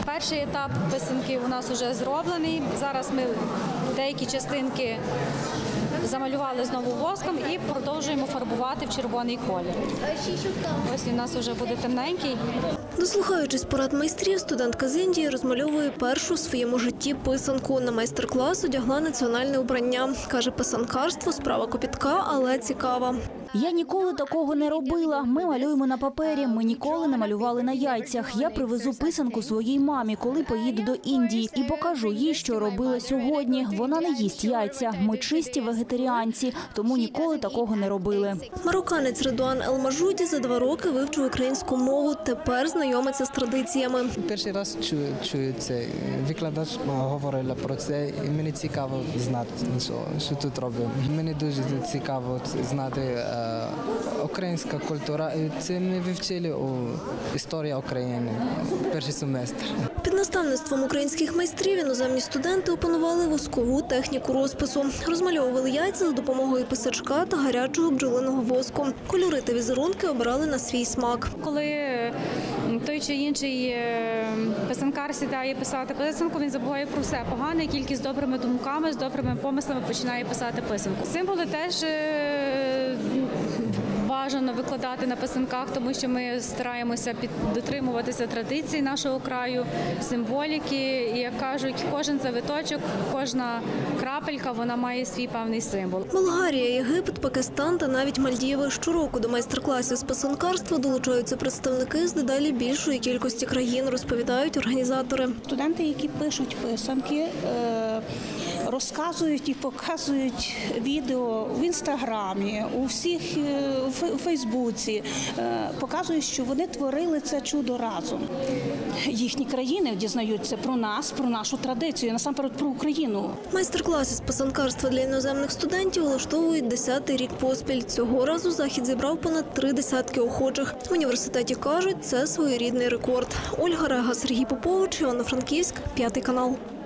Перший етап писанки у нас вже зроблений. Зараз ми деякі частинки замалювали знову воском і продовжуємо фарбувати в червоний колір. Ось він у нас вже буде темненький. Дослухаючись порад майстрів, студентка з Індії розмальовує першу в своєму житті писанку. На майстер-клас одягла національне убрання. Каже, писанкарство – справа копітка, але цікава. Я ніколи такого не робила. Ми малюємо на папері, ми ніколи не малювали на яйцях. Я привезу писанку своїй мамі, коли поїду до Індії, і покажу їй, що робила сьогодні. Вона не їсть яйця. Ми чисті вегетаріанці, тому ніколи такого не робили. Марокканець Редуан Елмажуді за 2 роки вивчив українську мову. Тепер знайомиться з традиціями. Перший раз чую це. Викладач говорила про це, і мені цікаво знати, що тут робимо. Мені дуже цікаво знати українська культура. Це ми вивчили у історії України перший семестр. Під наставництвом українських майстрів іноземні студенти опанували воскову техніку розпису. Розмальовували яйця за допомогою писачка та гарячого бджолиного воску. Кольори та візерунки обирали на свій смак. Коли той чи інший писанкар сідає писати писанку, він забуває про все погане, тільки з добрими думками, з добрими помислами починає писати писанку. Символи теж бажано викладати на писанках, тому що ми стараємося дотримуватися традицій нашого краю, символіки. І, як кажуть, кожен завиточок, кожна крапелька, вона має свій певний символ. Болгарія, Єгипет, Пакистан та навіть Мальдіви. Щороку до майстер-класів з писанкарства долучаються представники з дедалі більшої кількості країн, розповідають організатори. Студенти, які пишуть писанки, розказують і показують відео в Інстаграмі, у всіх у Фейсбуці, показують, що вони творили це чудо разом. Їхні країни дізнаються про нас, про нашу традицію, насамперед про Україну. Майстер-класи з писанкарства для іноземних студентів влаштовують 10-й рік поспіль. Цього разу захід зібрав понад 3 десятки охочих. В університеті кажуть, це своєрідний рекорд. Ольга Рега, Сергій Попович, Івано-Франківськ, 5 канал.